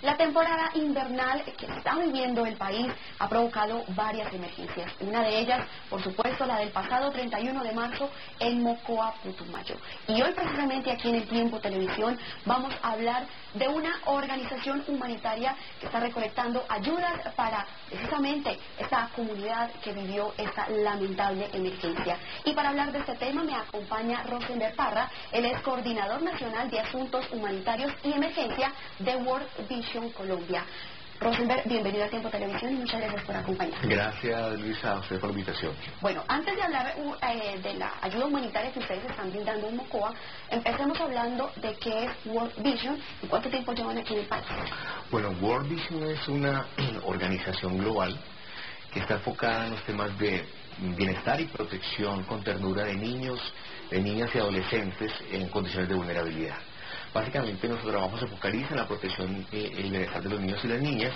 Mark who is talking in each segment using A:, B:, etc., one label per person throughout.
A: La temporada invernal que está viviendo el país ha provocado varias emergencias. Una de ellas, por supuesto, la del pasado 31 de marzo en Mocoa, Putumayo. Y hoy precisamente aquí en El Tiempo Televisión vamos a hablar de una organización humanitaria que está recolectando ayudas para precisamente esta comunidad que vivió esta lamentable emergencia. Y para hablar de este tema me acompaña Rosenberg Parra, él es coordinador nacional de asuntos humanitarios y emergencia de World Vision Colombia. Rosenberg, bienvenido a Tiempo Televisión y muchas gracias por acompañarnos.
B: Gracias, Luisa, a usted por la invitación.
A: Bueno, antes de hablar de la ayuda humanitaria que ustedes están brindando en Mocoa, empecemos hablando de qué es World Vision y cuánto tiempo llevan aquí en el país.
B: Bueno, World Vision es una organización global que está enfocada en los temas de bienestar y protección con ternura de niños, de niñas y adolescentes en condiciones de vulnerabilidad. Básicamente nuestro trabajo se focaliza en la protección y el bienestar de los niños y las niñas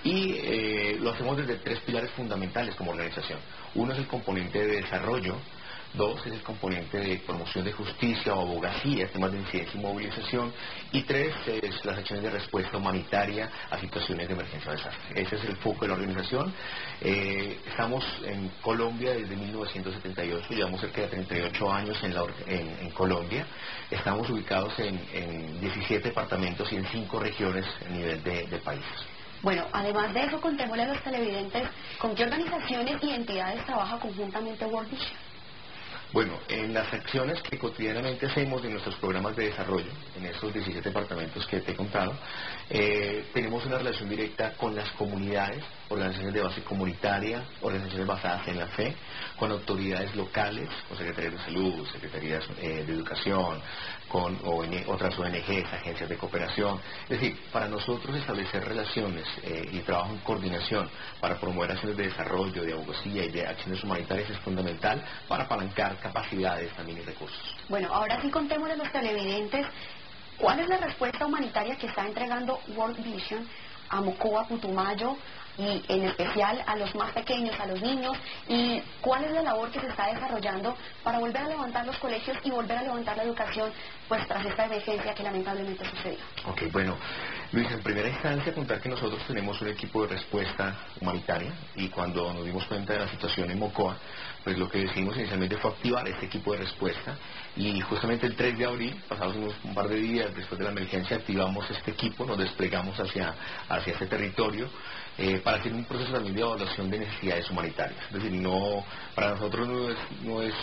B: y lo hacemos desde tres pilares fundamentales como organización. Uno es el componente de desarrollo, dos es el componente de promoción de justicia o abogacía, temas de incidencia y movilización, y tres es las acciones de respuesta humanitaria a situaciones de emergencia o desastre. Ese es el foco de la organización. Estamos en Colombia desde 1978, llevamos cerca de 38 años en Colombia. Estamos ubicados en 17 departamentos y en 5 regiones a nivel de países.
A: Bueno, además de eso, contémosle a los televidentes con qué organizaciones y entidades trabaja conjuntamente World Vision.
B: Bueno, en las acciones que cotidianamente hacemos de nuestros programas de desarrollo, en esos 17 departamentos que te he contado, tenemos una relación directa con las comunidades, organizaciones de base comunitaria, organizaciones basadas en la fe, con autoridades locales, con secretarías de salud, secretarías de educación, con otras ONGs, agencias de cooperación. Es decir, para nosotros establecer relaciones y trabajo en coordinación para promover acciones de desarrollo, de abogacía y de acciones humanitarias es fundamental para apalancar capacidades también y recursos.
A: Bueno, ahora sí contémosle a los televidentes cuál es la respuesta humanitaria que está entregando World Vision a Mocoa, Putumayo y en especial a los más pequeños, a los niños, y cuál es la labor que se está desarrollando para volver a levantar los colegios y volver a levantar la educación pues tras esta emergencia que lamentablemente sucedió.
B: Ok, bueno, Luis, en primera instancia contar que nosotros tenemos un equipo de respuesta humanitaria y cuando nos dimos cuenta de la situación en Mocoa, pues lo que decidimos inicialmente fue activar este equipo de respuesta y justamente el 3 de abril, pasados un par de días después de la emergencia, activamos este equipo, nos desplegamos hacia este territorio para hacer un proceso también de evaluación de necesidades humanitarias. Es decir, para nosotros no es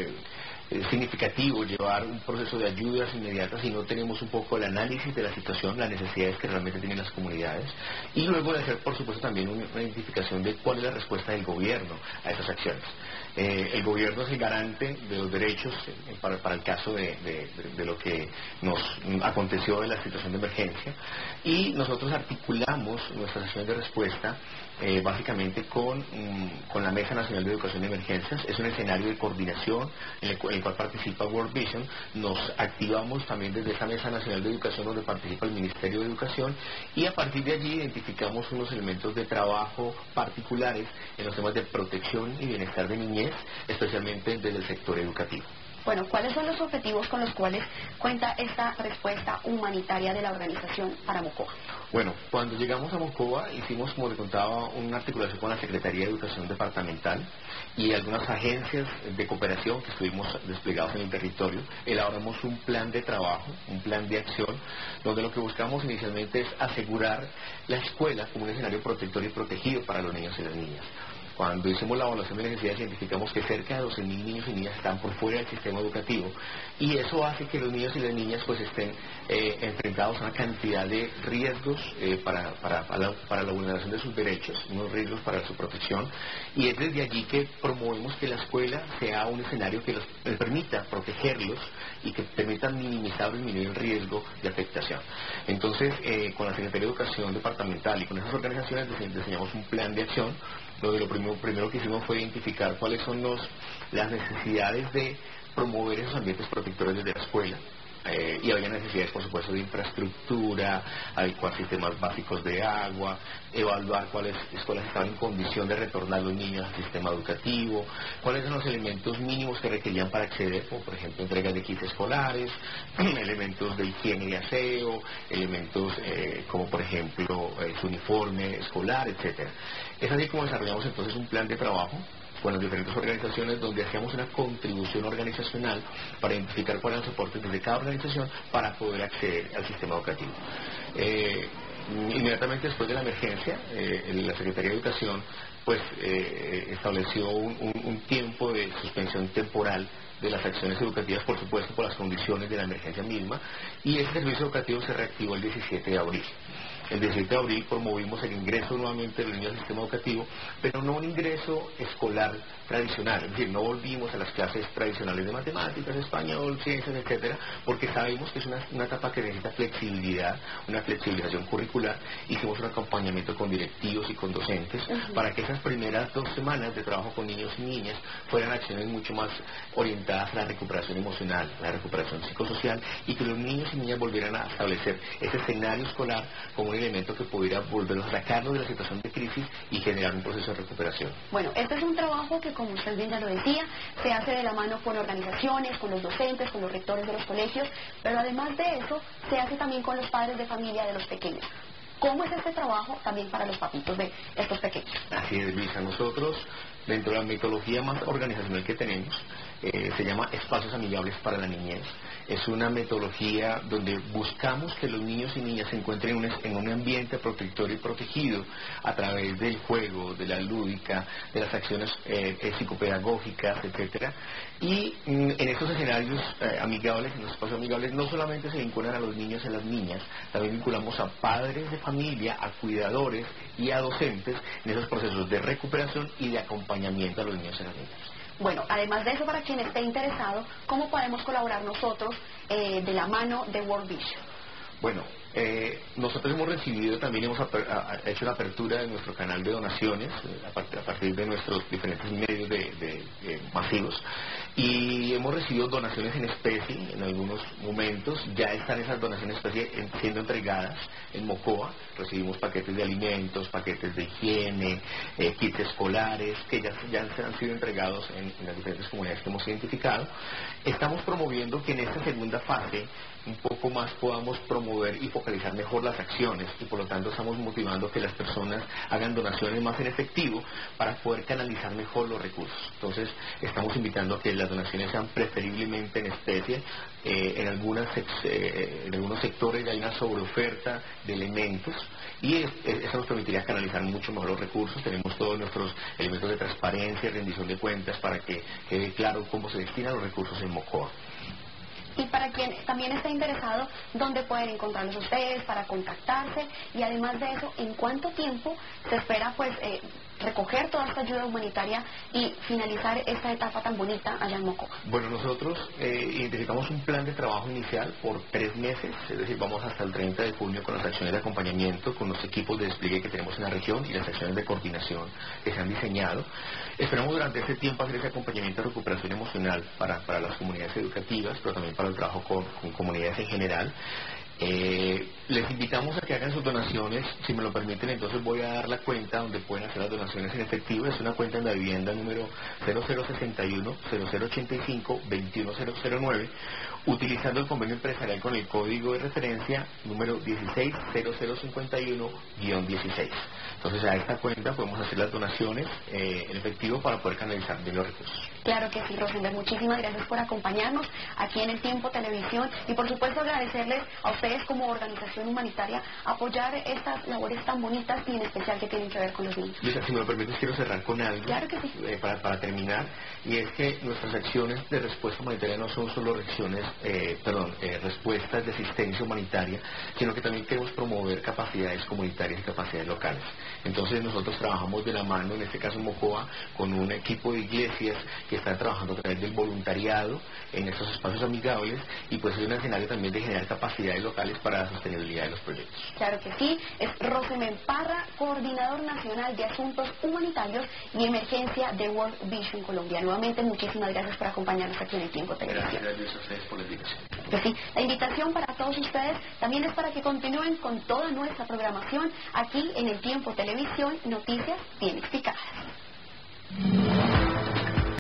B: significativo llevar un proceso de ayudas inmediatas si no tenemos un poco el análisis de la situación, las necesidades que realmente tienen las comunidades y luego de hacer por supuesto también una identificación de cuál es la respuesta del gobierno a esas acciones. El gobierno es el garante de los derechos para el caso de lo que nos aconteció de la situación de emergencia y nosotros articulamos nuestras acciones de respuesta básicamente con la Mesa Nacional de Educación de Emergencias. Es un escenario de coordinación en el cual participa World Vision. Nos activamos también desde esa Mesa Nacional de Educación donde participa el Ministerio de Educación y a partir de allí identificamos unos elementos de trabajo particulares en los temas de protección y bienestar de niñez, especialmente desde el sector educativo.
A: Bueno, ¿cuáles son los objetivos con los cuales cuenta esta respuesta humanitaria de la organización para Mocoa?
B: Bueno, cuando llegamos a Mocoa hicimos, como te contaba, una articulación con la Secretaría de Educación Departamental y algunas agencias de cooperación que estuvimos desplegados en el territorio. Elaboramos un plan de trabajo, un plan de acción, donde lo que buscamos inicialmente es asegurar la escuela como un escenario protector y protegido para los niños y las niñas. Cuando hicimos la evaluación de necesidades identificamos que cerca de 12.000 niños y niñas están por fuera del sistema educativo y eso hace que los niños y las niñas pues estén enfrentados a una cantidad de riesgos para la vulneración de sus derechos, unos riesgos para su protección y es desde allí que promovemos que la escuela sea un escenario que les permita protegerlos y que permita minimizar o disminuir el riesgo de afectación. Entonces con la Secretaría de Educación Departamental y con esas organizaciones diseñamos un plan de acción donde lo primero que hicimos fue identificar cuáles son las necesidades de promover esos ambientes protectores desde la escuela. y había necesidades, por supuesto, de infraestructura, adecuar sistemas básicos de agua, evaluar cuáles escuelas estaban en condición de retornar los niños al sistema educativo, cuáles eran los elementos mínimos que requerían para acceder, como por ejemplo entrega de kits escolares, elementos de higiene y aseo, elementos como por ejemplo su uniforme escolar, etcétera. Es así como desarrollamos entonces un plan de trabajo con las diferentes organizaciones, donde hacíamos una contribución organizacional para identificar cuáles eran los soportes desde cada organización para poder acceder al sistema educativo. Inmediatamente después de la emergencia, la Secretaría de Educación pues estableció un tiempo de suspensión temporal de las acciones educativas, por supuesto por las condiciones de la emergencia misma, y ese servicio educativo se reactivó el 17 de abril. El 17 de abril promovimos el ingreso nuevamente de los niños al sistema educativo, pero no un ingreso escolar tradicional, es decir, no volvimos a las clases tradicionales de matemáticas, español, ciencias, etcétera, porque sabemos que es una etapa que necesita flexibilidad, una flexibilización curricular. Hicimos un acompañamiento con directivos y con docentes para que esas primeras 2 semanas de trabajo con niños y niñas fueran acciones mucho más orientadas a la recuperación emocional, la recuperación psicosocial, y que los niños y niñas volvieran a establecer ese escenario escolar como un elemento que pudiera volverlos a sacarlos de la situación de crisis y generar un proceso de recuperación.
A: Bueno, este es un trabajo que, como usted bien ya lo decía, se hace de la mano con organizaciones, con los docentes, con los rectores de los colegios, pero además de eso, se hace también con los padres de familia de los pequeños. ¿Cómo es este trabajo también para los papitos de estos pequeños?
B: Así es, Luisa. Nosotros, dentro de la metodología más organizacional que tenemos, se llama Espacios Amigables para la Niñez. Es una metodología donde buscamos que los niños y niñas se encuentren en un ambiente protector y protegido a través del juego, de la lúdica, de las acciones psicopedagógicas, etcétera. Y en estos escenarios amigables, en los espacios amigables, no solamente se vinculan a los niños y a las niñas, también vinculamos a padres de familia, a cuidadores y a docentes en esos procesos de recuperación y de acompañamiento a los niños y a las niñas.
A: Bueno, además de eso, para quien esté interesado, ¿cómo podemos colaborar nosotros de la mano de World Vision?
B: Bueno, nosotros hemos recibido, también hemos hecho la apertura de nuestro canal de donaciones a partir de nuestros diferentes medios masivos, y hemos recibido donaciones en especie en algunos momentos. Ya están esas donaciones en especie siendo entregadas en Mocoa. Recibimos paquetes de alimentos, paquetes de higiene, kits escolares que ya han sido entregados en las diferentes comunidades que hemos identificado. Estamos promoviendo que en esta segunda fase un poco más podamos promover y focalizar mejor las acciones, y por lo tanto estamos motivando que las personas hagan donaciones más en efectivo para poder canalizar mejor los recursos. Entonces estamos invitando a que las donaciones sean preferiblemente en especie. En algunos sectores hay una sobreoferta de elementos, y eso nos permitiría canalizar mucho mejor los recursos. Tenemos todos nuestros elementos de transparencia y rendición de cuentas para que quede claro cómo se destinan los recursos en Mocoa.
A: Y para quien también está interesado, ¿dónde pueden encontrarlos ustedes para contactarse? Y además de eso, ¿en cuánto tiempo se espera pues recoger toda esta ayuda humanitaria y finalizar esta etapa tan bonita allá en Mocoa?
B: Bueno, nosotros identificamos un plan de trabajo inicial por 3 meses, es decir, vamos hasta el 30 de junio con las acciones de acompañamiento, con los equipos de despliegue que tenemos en la región y las acciones de coordinación que se han diseñado. Esperamos durante ese tiempo hacer ese acompañamiento de recuperación emocional para las comunidades educativas, pero también para el trabajo con comunidades en general. Les invitamos a que hagan sus donaciones. Si me lo permiten, entonces voy a dar la cuenta donde pueden hacer las donaciones en efectivo. Es una cuenta en la vivienda número 0061-0085-21009, utilizando el convenio empresarial con el código de referencia número 160051-16. Entonces a esta cuenta podemos hacer las donaciones en efectivo para poder canalizar bien los recursos.
A: Claro que sí, Rosender, muchísimas gracias por acompañarnos aquí en El Tiempo Televisión, y por supuesto agradecerles a ustedes como organización humanitaria apoyar estas labores tan bonitas y en especial que tienen que ver con los niños.
B: Luisa, si me lo permites, quiero cerrar con algo.
A: Claro que sí.
B: Para terminar, y es que nuestras acciones de respuesta humanitaria no son solo respuestas de asistencia humanitaria, sino que también queremos promover capacidades comunitarias y capacidades locales. Entonces nosotros trabajamos de la mano, en este caso en Mocoa, con un equipo de iglesias que están trabajando a través del voluntariado en estos espacios amigables, y pues es un escenario también de generar capacidades locales locales para la sostenibilidad de los proyectos.
A: Claro que sí, es Rosemen Parra, coordinador nacional de asuntos humanitarios y emergencia de World Vision Colombia. Nuevamente, muchísimas gracias por acompañarnos aquí en El Tiempo Televisión.
B: Gracias a ustedes por la invitación.
A: Pues sí, la invitación para todos ustedes también es para que continúen con toda nuestra programación aquí en El Tiempo Televisión, noticias bien explicadas.